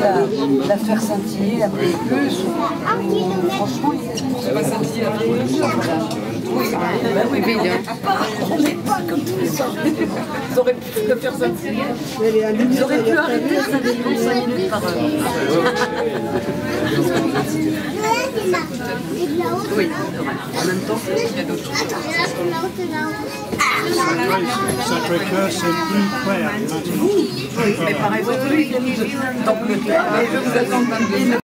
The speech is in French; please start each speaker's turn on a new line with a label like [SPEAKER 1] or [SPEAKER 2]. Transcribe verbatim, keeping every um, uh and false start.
[SPEAKER 1] la, la faire scintiller un peu plus. Franchement, il pas scintiller un peu plus. Oui, ben oui, mais on n'est pas comme tous les autres. Ils auraient pu le faire scintiller. Ils auraient pu arrêter ça dépend cinq minutes par heure. Oui, en même temps, il y a d'autres choses.
[SPEAKER 2] Sacré-Cœur, c'est plus clair.
[SPEAKER 1] Oui, mais pareil, oui, oui, donc le clair, je vous attends.